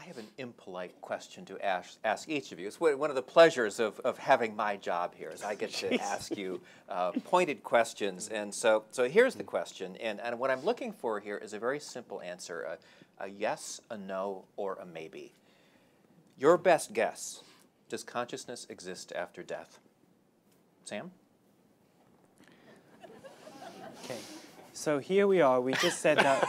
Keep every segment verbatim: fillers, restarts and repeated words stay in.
I have an impolite question to ask, ask each of you. It's one of the pleasures of, of having my job here is I get to ask you uh, pointed questions. And so, so here's the question. And, and what I'm looking for here is a very simple answer, a, a yes, a no, or a maybe. Your best guess, does consciousness exist after death? Sam? Okay. So here we are. We just said that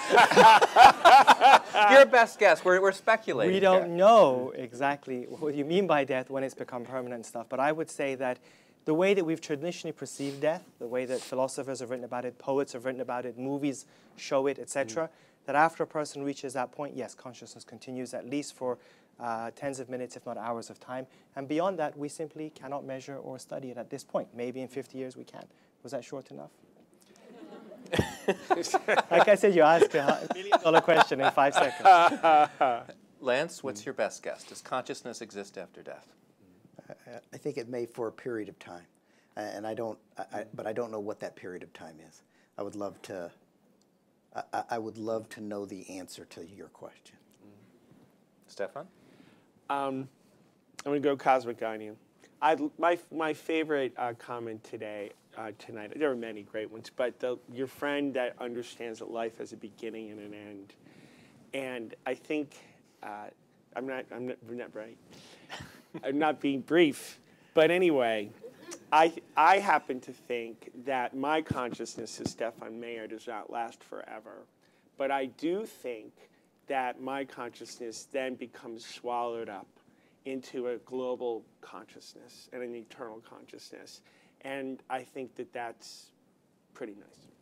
your best guess. We're, we're speculating. We don't here. know exactly what you mean by death when it's become permanent and stuff. But I would say that the way that we've traditionally perceived death, the way that philosophers have written about it, poets have written about it, movies show it, et cetera, mm. that after a person reaches that point, yes, consciousness continues at least for uh, tens of minutes, if not hours of time. And beyond that, we simply cannot measure or study it at this point. Maybe in fifty years we can. Was that short enough? Like I said, you asked a million dollar question in five seconds. Lance, what's your best guess? Does consciousness exist after death? I, I think it may for a period of time, and I don't. I, I, but I don't know what that period of time is. I would love to. I, I would love to know the answer to your question. Stefan? Um, I'm going to go cosmic guardian. I'd, my my favorite uh, comment today. Uh, tonight. There are many great ones, but the, your friend that understands that life has a beginning and an end. And I think, uh, I'm not, I'm not, I'm not right. I'm not being brief. But anyway, I, I happen to think that my consciousness as Stefan Meyer does not last forever. But I do think that my consciousness then becomes swallowed up into a global consciousness and an eternal consciousness. And I think that that's pretty nice.